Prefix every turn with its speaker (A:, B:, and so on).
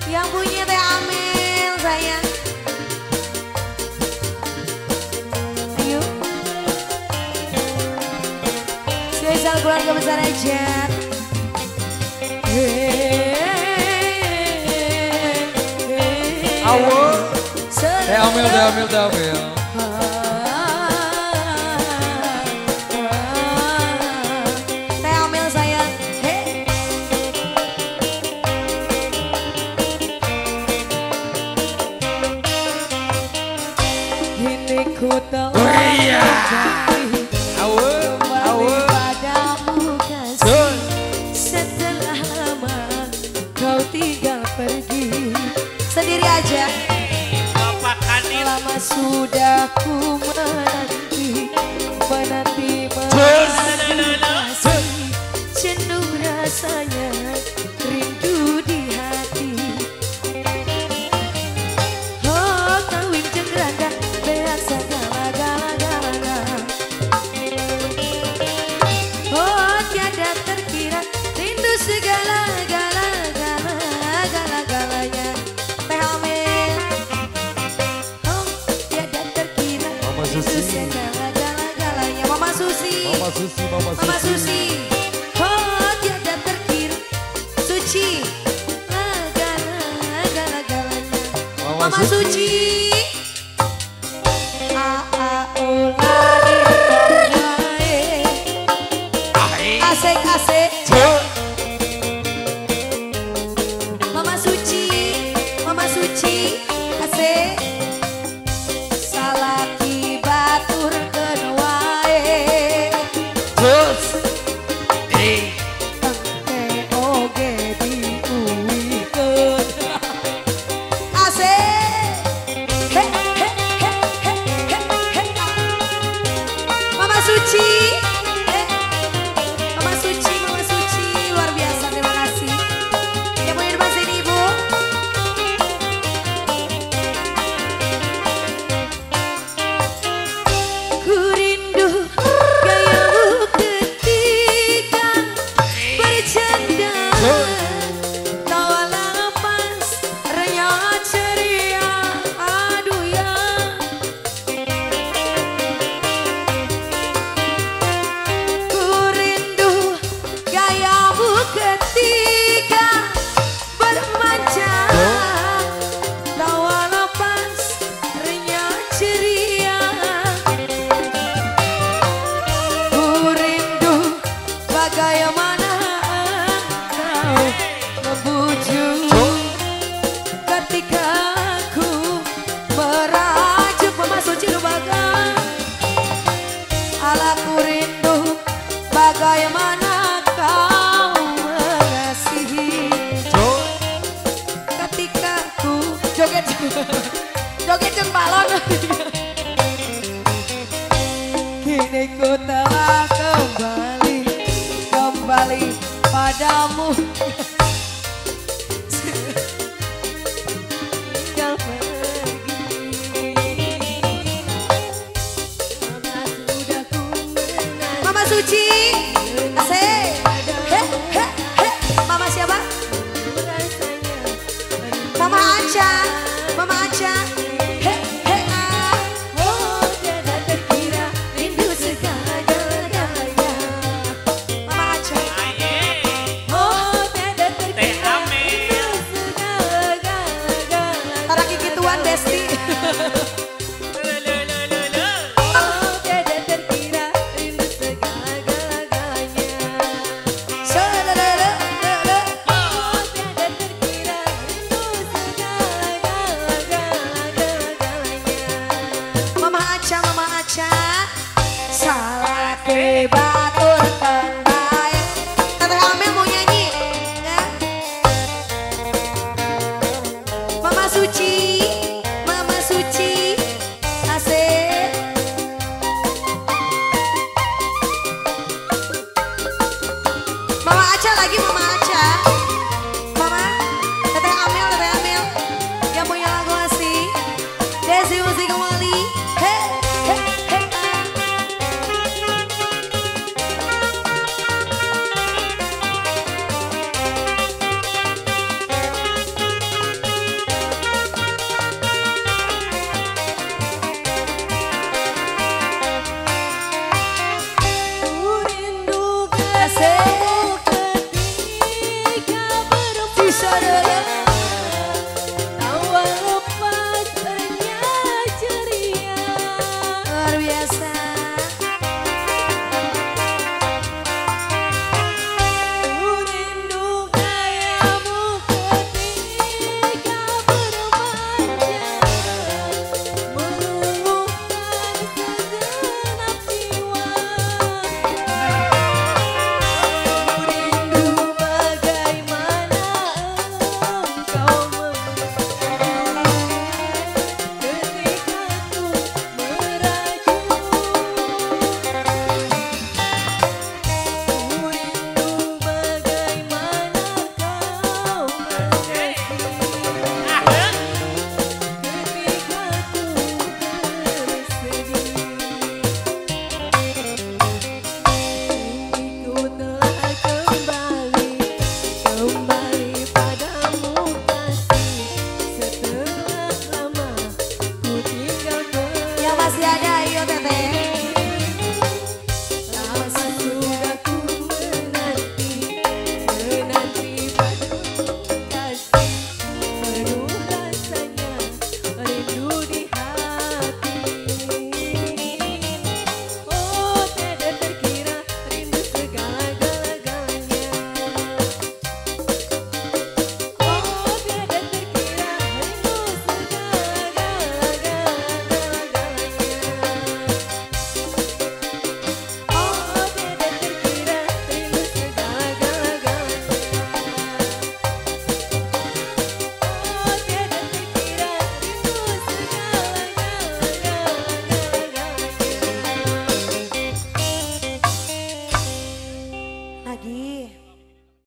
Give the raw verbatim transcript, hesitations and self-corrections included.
A: Yang punya Teh Amel sayang. Ayo. Spesial keluarga besar aja.
B: Awo. Teh Amel, Teh Amel, Teh Amel.
A: Teh Amel sayang. Ini ku telah
B: Awo, awo.
A: padamu kasih. Setelah lama kau tinggal pergi. Sendiri aja.
C: Bapak Kadin.
A: Lama sudah ku menanti, menanti menanti. Jenuh rasanya, rindu di hati. Oh kawin jeung randa, beak segala gala gala. Oh tiada terkira, rindu segala gala gala gala galanya. Teh Amel. Oh tiada terkira,
B: Mama
A: rindu
B: Susi.
A: segala gala galanya. Mama Susi.
B: Mama Susi, Mama Susi.
A: Mama Susi. Oh tiada terkira, suci gala gala galanya.
B: Mama
A: Mama
B: Suci.
A: Suci. A A U lagi asik asik. Mama Suci, Mama Suci, asik. Salaki batur wae. Tengke oge diuwikeun. Asik. Saudara